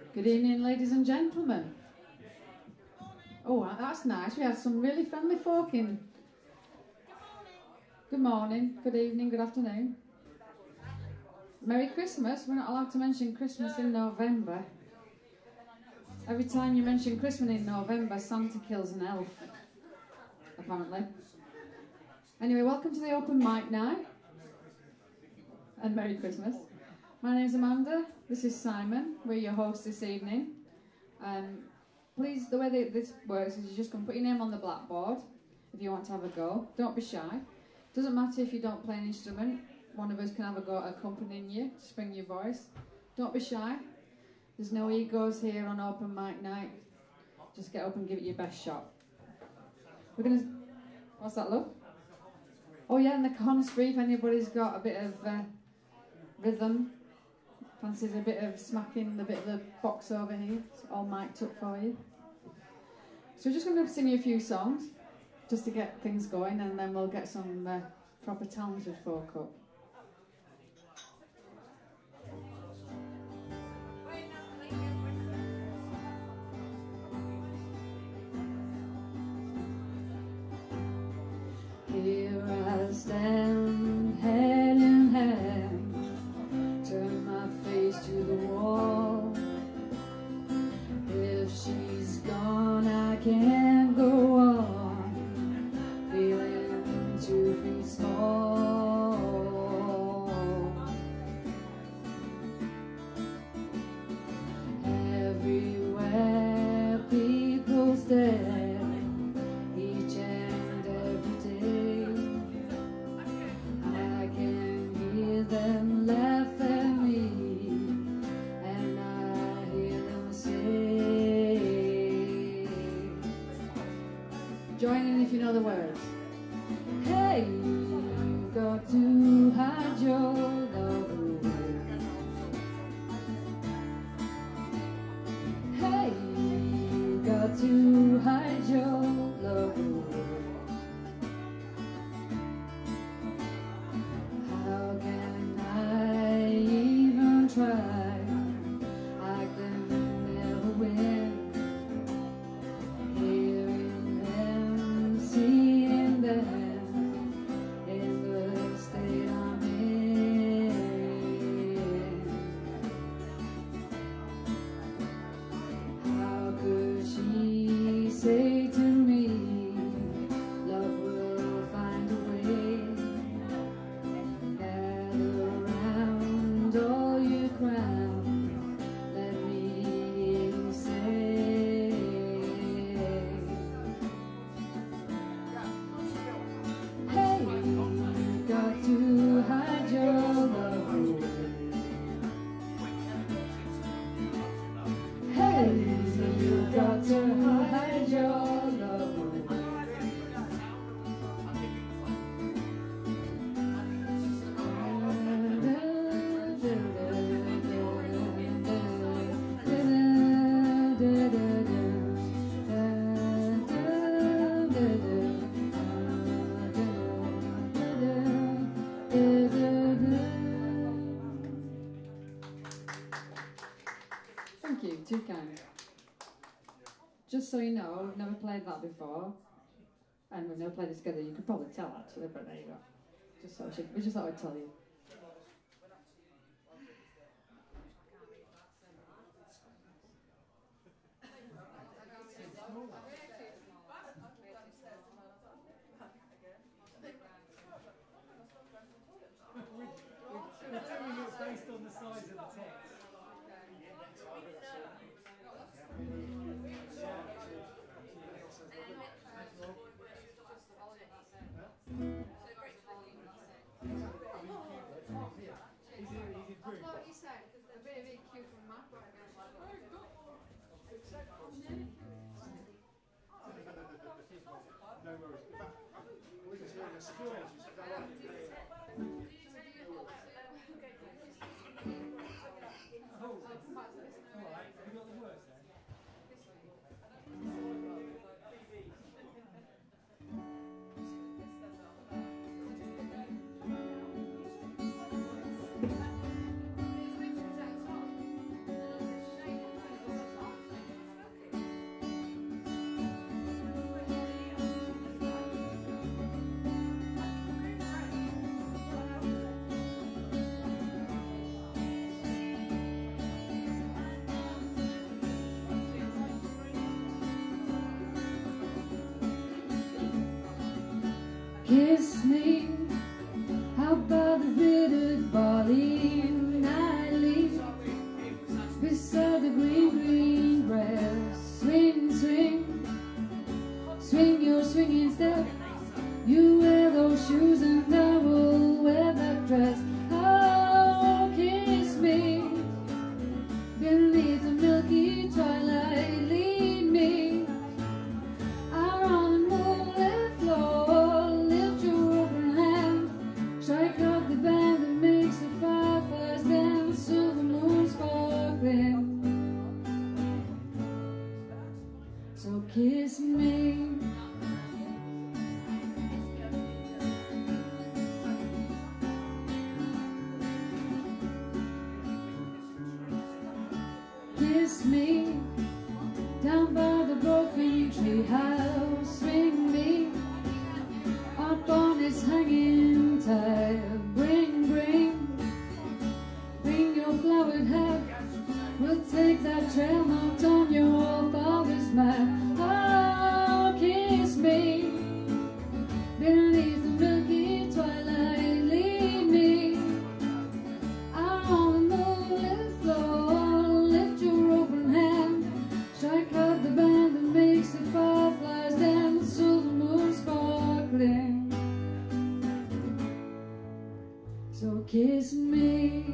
Good evening, ladies and gentlemen. Oh, that's nice. We have some really friendly folk in. Good morning, good evening, good afternoon. Merry Christmas. We're not allowed to mention Christmas in November. Every time you mention Christmas in November, Santa kills an elf, apparently. Anyway, welcome to the open mic night. And Merry Christmas. My name's Amanda. This is Simon. We're your hosts this evening. Please, the way this works is you just come put your name on the blackboard if you want to have a go. Don't be shy. Doesn't matter if you don't play an instrument. One of us can have a go at accompanying you to spring your voice. Don't be shy. There's no egos here on open mic night. Just get up and give it your best shot. We're going to... What's that, love? Oh yeah, and the corner's free if anybody's got a bit of rhythm. Fancies a bit of smacking the bit of the box over here. It's all mic'd up for you. So we're just going to sing you a few songs just to get things going, and then we'll get some proper talented folk up. Here I stand, head in hand, turn my face to the wall. If she's gone, I can't go on, feeling 2 feet small. Everywhere people stare, each and every day. I can hear them laugh at me, and I hear them say, join in if you know the words. Hey, you got to hide your love away. Hey, you got to hide your love away. How can I even try? I can never win. Hearing them, seeing them in the state I'm in. How could she say to me, love will find a way? Gather round all you crown, let me hear you say, hey, you got to hide your love away. Hey, you got to hide your love away. Thank you, too kind. Just so you know, we've never played that before, and we've never played it together. You could probably tell actually, but there you go. We just thought I'd tell you. We're doing it based on the size of the text. No worries. In fact, we just doing a school. Oh, all right. Have you got the words then? kiss me. How about the bitter barley I leave beside the green, green grass? Swing, swing, swing your swinging step. You wear those shoes and I will wear that dress. Oh, kiss me beneath the milky twilight. Lead me out on the moonlit floor. Lift your open hand, strike up the band that makes the fireflies dance to the moon sparkling. So kiss me. Kiss me down by the broken tree house. Swing me up on its hanging tide. Bring, bring your flowered hat. We'll take that trail marked on your father's map. Oh, kiss me beneath the milky twilight. Lead me out on the moonlit floor. Lift your open hand, strike up the band that makes the fireflies dance to the moon sparkling. So kiss me.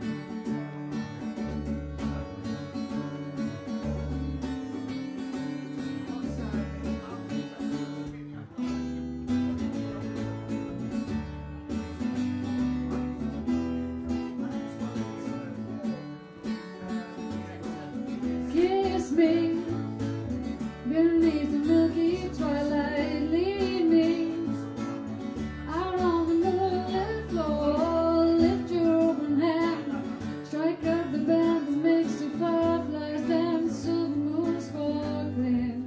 Kiss me beneath the milky twilight. Lead me out on the moonlit floor. Lift your open hand, strike up the band that makes the fireflies dance to the moon sparkling.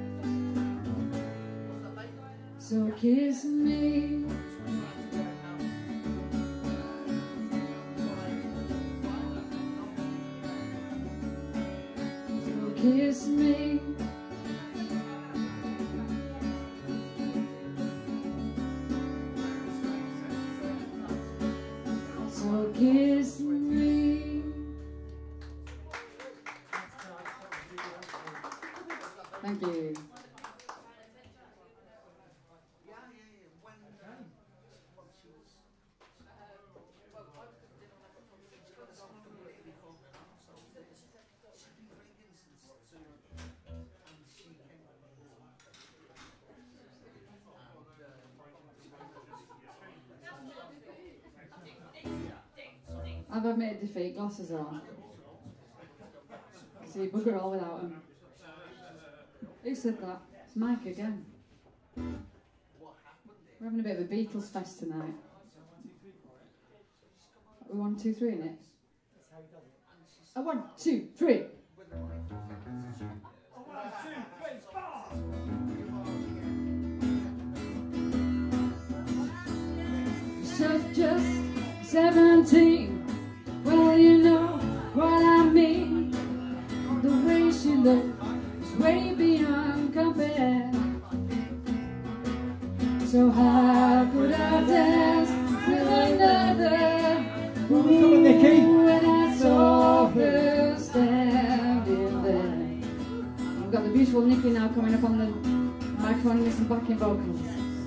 So kiss me. Kiss me. So kiss me. Thank you. I've admitted defeat, glasses on. See, bugger all without them. Who said that? It's Mike again. We're having a bit of a Beatles fest tonight. We 1, 2, 3 in it? A 1, 2, 3. 1, 2, 3, 4. Just 17. Well, you know what I mean. The way she looks is way beyond compare. So how could I dance with another? Ooh, when I saw her standing there. We've got the beautiful Nikki now coming up on the microphone with some backing vocals.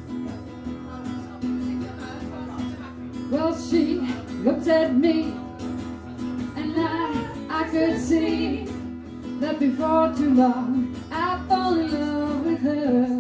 Well, she looked at me, and I could see that before too long I'd fall in love with her.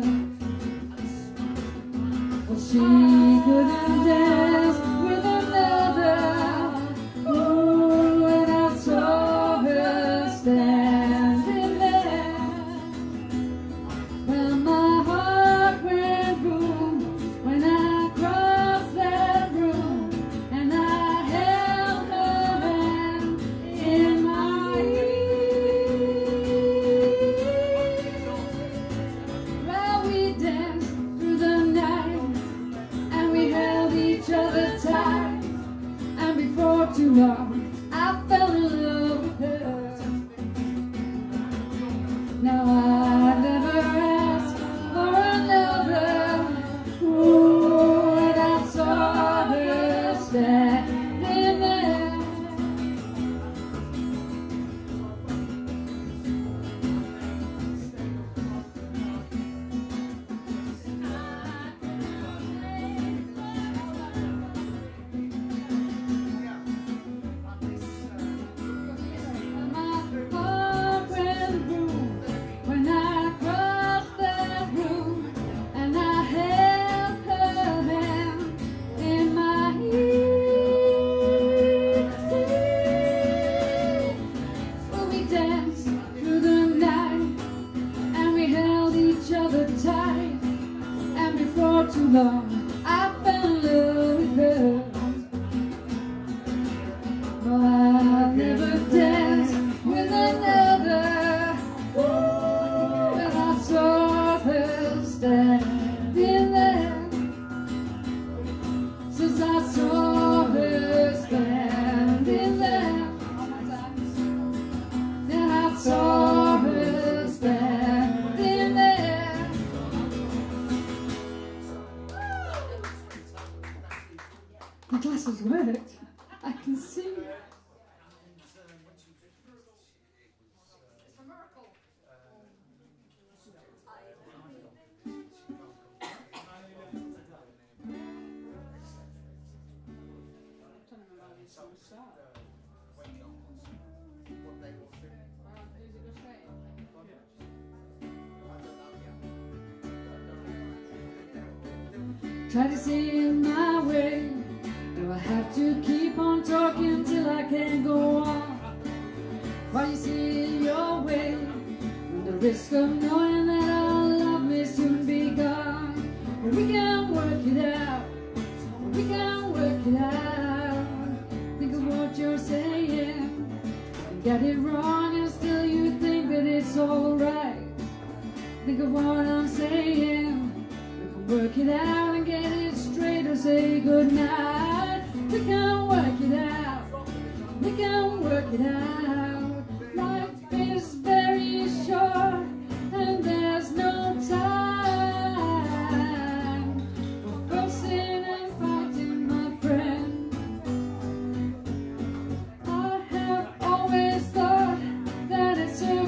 Well, she couldn't dance with another. Ooh, when I saw her standing there. Well, my heart went boom when I crossed that room, and I held her hand in my well, we danced through the night, and we held each other tight, and before too long I fell in love with her. Now I never asked for another. Ooh, Try to see it my way. Do I have to keep on talking till I can't go on? While you see it your way, with the risk of knowing that our love may soon be gone. But we can work it out, we can work it out. Think of what you're saying, and get it wrong and still you think that it's alright. Think of what I'm saying, we can work it out and get it straight or say goodnight. We can work it out, we can work it out. Life is very short and there's no time for fussing and fighting, my friend. I have always thought that it's a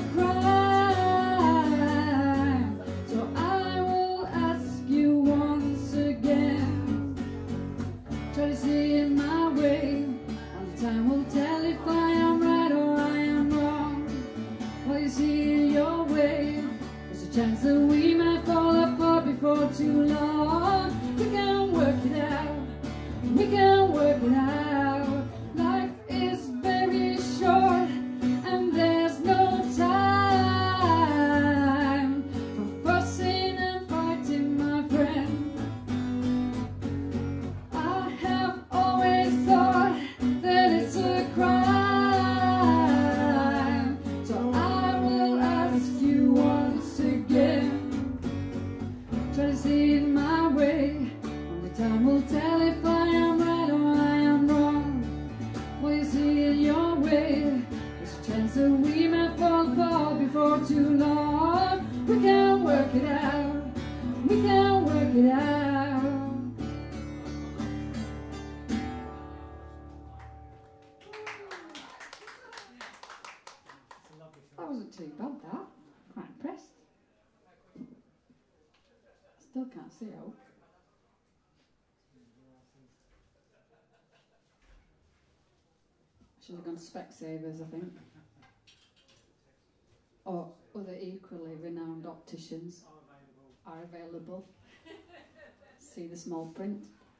crime, so I will ask you once again. Try to see it my way, only time will tell if I am right or I am wrong. While you see it your way, there's a chance that we might fall apart before too long. We can work it out, we can work it out. Life is very short and there's no time for fussing and fighting, my friend. I have always thought that it's a crime, so I will ask you once again. Try to see it my way, only time will tell if I am right or I am wrong. While you see it your way, there's a chance that we might fall apart before too long. We can work it out, we can work it out. That wasn't too bad, that. Quite impressed. Still can't see out. Should have gone Specsavers, I think. Or other equally renowned opticians are available. See the small print.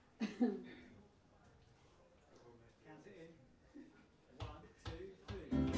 Count it in. 1, 2,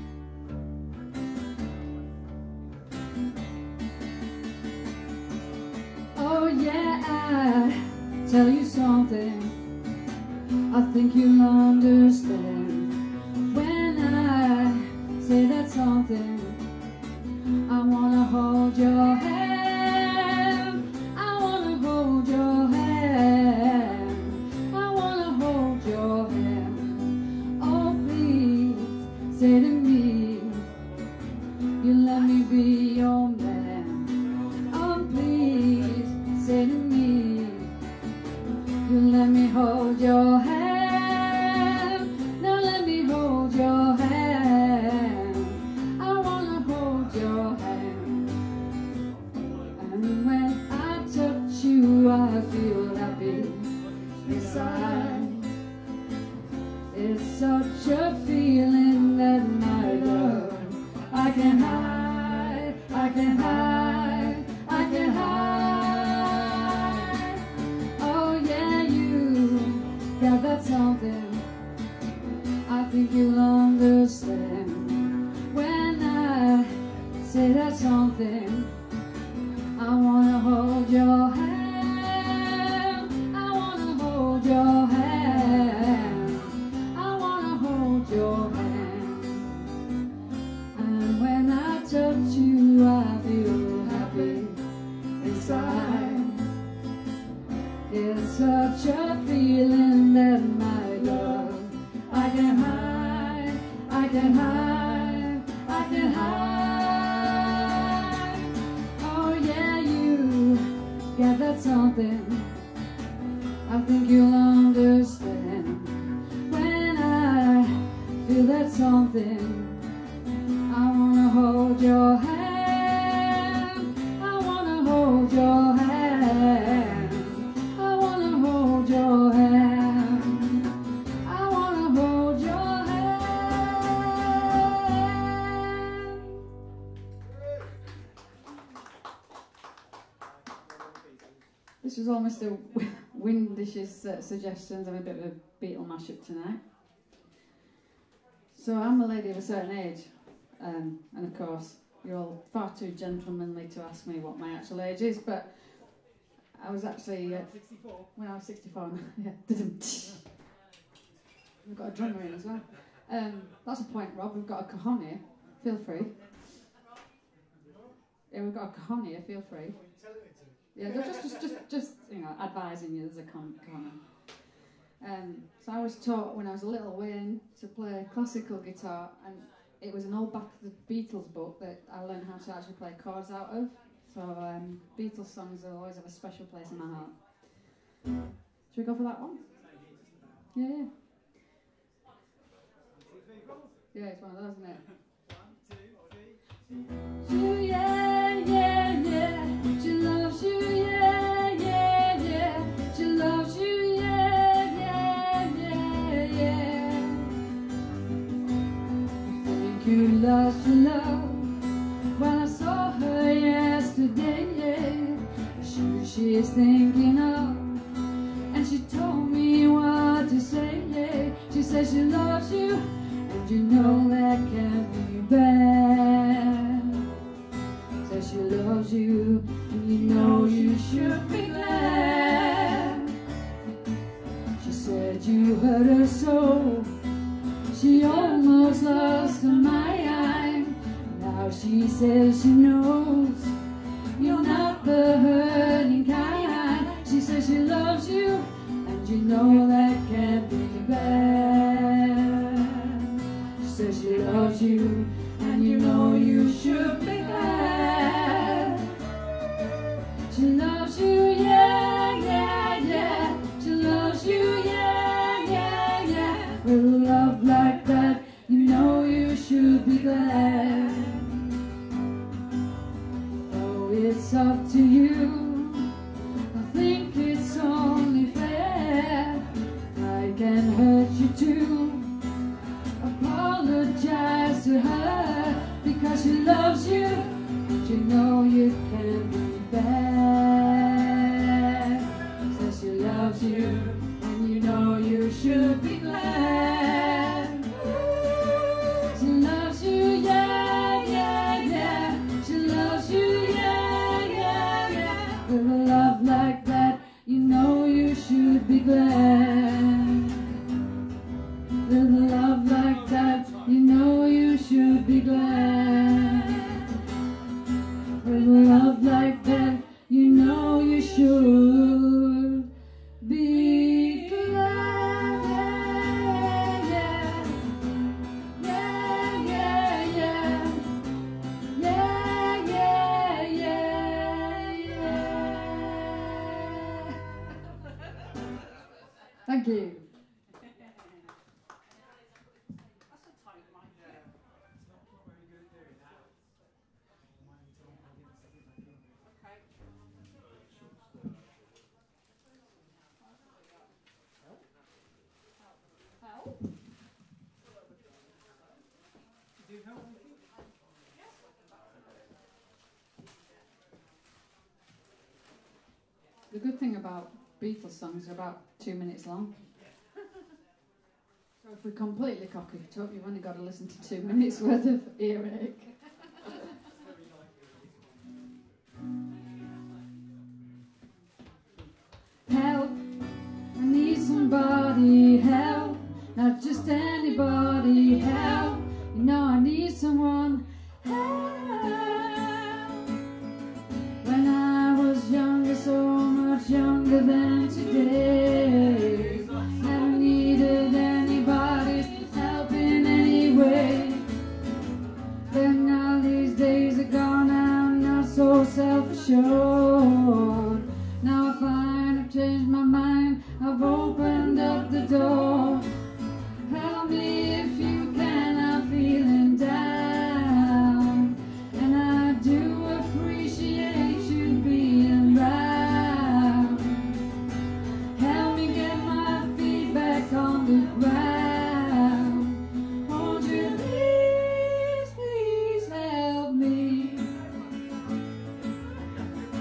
3. Oh yeah, I tell you something I think you'll understand when I say that something. I wanna hold your hand, I wanna hold your hand, I wanna hold your hand. Oh please, say to me, you let me be your man. Oh please, say to me, you let me hold your hand. Now let me hold your hand. I wanna hold your hand. And when I touch you, I feel happy inside. It's such a feeling that my love I can hide, I can hide, I can hide. Oh yeah, you got that something I think you'll understand when I say that something. I wanna hold your hand, I wanna hold your hand, I wanna hold your hand. And when I touch you, I feel happy inside. It's such a feeling that my love I can hide, I can hide, I can hide. Oh yeah, you got that something I think you'll understand when I feel that something. I wanna hold your hand, I wanna hold your hand, I wanna hold your hand, I wanna hold your hand. This was almost a Windish's suggestions. I'm a bit of a Beatle mashup tonight. So I'm a lady of a certain age, and of course you're all far too gentlemanly to ask me what my actual age is, but I was actually 64. when I was 64. Yeah, we've got a drummer in as well. That's a point, Rob. We've got a cajon here. Feel free. Yeah, we've got a cajon here. Feel free. Yeah, just advising you. There's a cajon. So I was taught when I was a little Wayne to play classical guitar, and it was an old Back to the Beatles book that I learned how to actually play chords out of. So Beatles songs will always have a special place in my heart. Should we go for that one? Yeah. Yeah, it's one of those, isn't it? 1, 2, 3. Yeah, yeah, yeah. She loves you, yeah, yeah, yeah. She loves you, yeah, yeah, yeah, yeah. I think you lost your love when I saw her yesterday, yeah. She's thinking of, and she told me what to say, yeah. She says she loves you, and you know that can't be bad. Says she loves you, and you know you should be glad. She said you hurt her so, she almost lost her mind. Now she says she knows you're not the hurting kind. She says she loves you, and you know that can't be bad. She says she loves you, and you know you should be glad. She loves you, yeah, yeah, yeah. She loves you, yeah, yeah, yeah. With a love like that, you know you should be glad. It's up to you. I think it's only fair. I can hurt you too. Apologize to her because she loves you, and you know you can't be bad. Says she loves you, and you know you should be glad. She loves you, yeah, yeah, yeah. She loves you, with a love like that, you know you should be glad. With a love like that, you know you should be glad. With a love like that, you know you should be glad. Yeah, yeah, yeah, yeah. Yeah, yeah, yeah, yeah. Thank you. The good thing about Beatles songs are about 2 minutes long. So if we completely cock it up, you've only got to listen to 2 minutes worth of earache. Help, I need somebody, help, not just anybody, help, you know I need someone, help. When I was younger, so much younger than today, never needed anybody's help in any way. But now these days are gone, I'm not so self-assured. Now I find I've changed my mind, I've opened up the door. Help me if you can, I'm feeling down, and I do appreciate you being round. Help me get my feet back on the ground. Won't you please, please help me?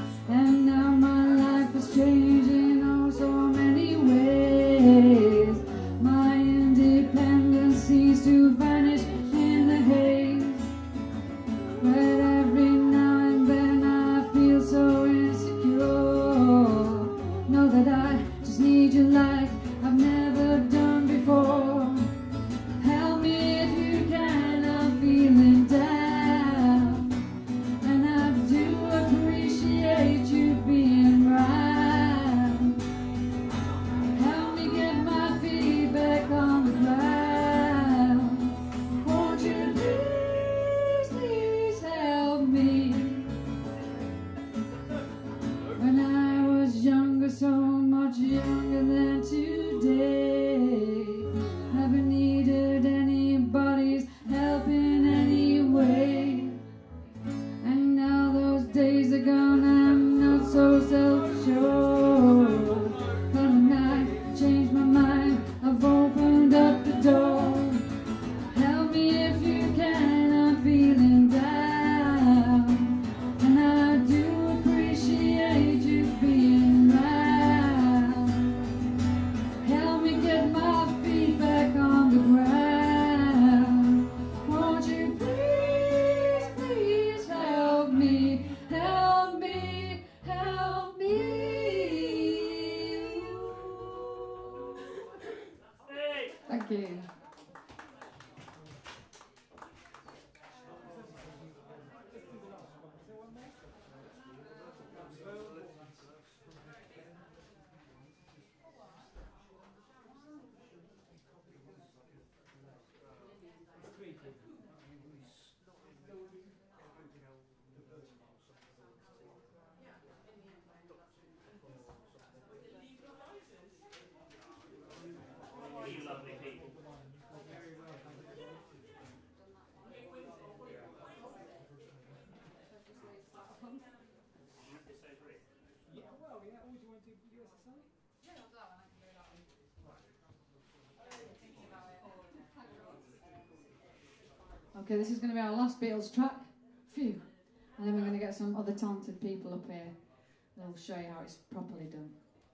Okay, this is going to be our last Beatles track. Phew. And then we're going to get some other talented people up here. They'll show you how it's properly done.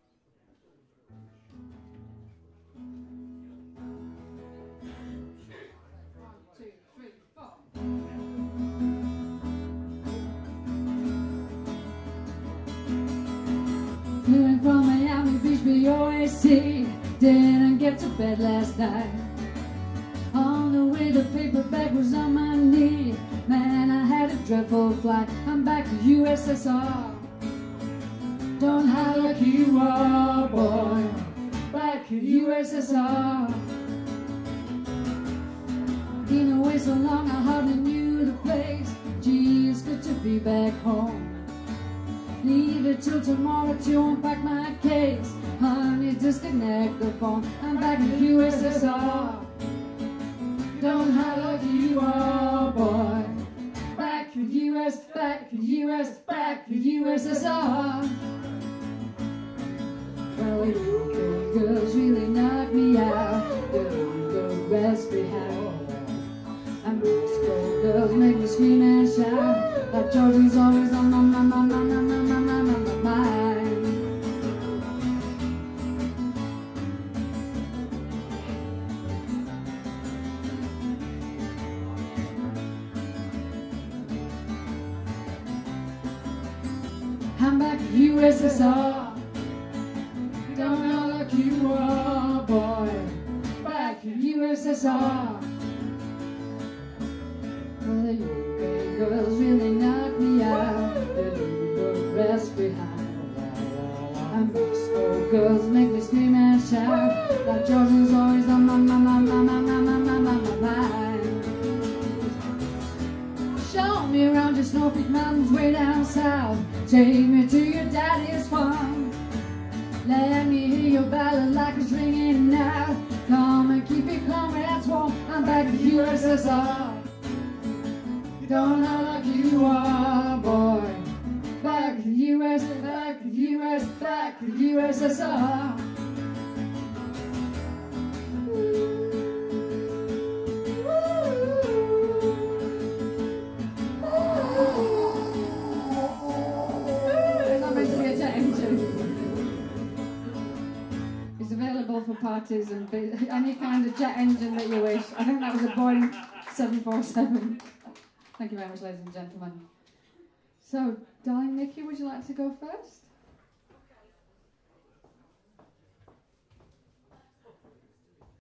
1, 2, 3, 4. Flew in from Miami Beach, BOAC. Didn't get to bed last night. On the way, the paperback was on my knee. Man, I had a dreadful flight. I'm back to USSR. Don't hide like you are, boy. Back to USSR. Been away so long, I hardly knew the place. Gee, it's good to be back home. Leave it till tomorrow to unpack my case. Honey, disconnect the phone. I'm back in USSR. Don't hide like you are, boy. Back to US, back to US, back to USSR. Well, you girls really knock me out. Leave the rest behind. And Mexico girls make me scream and shout. That Jordan's always on my mind. I'm back to USSR. Don't know like you are, boy. Back to USSR. Well, the UK girls really knock me out. They leave the rest behind. And Mexico girls make me scream and shout. That Georgian's always on my mind. Show me around your Snow Peak Mountains way down south. Take me to your daddy's farm. Let me hear your ballad like it's ringing out. Come and keep your comrades warm. I'm back to USSR. Don't know like you are, boy. Back to US, back to US, back to USSR. It's available for parties and any kind of jet engine that you wish. I think that was a Boeing 747. Thank you very much, ladies and gentlemen. So, darling Nikki, would you like to go first?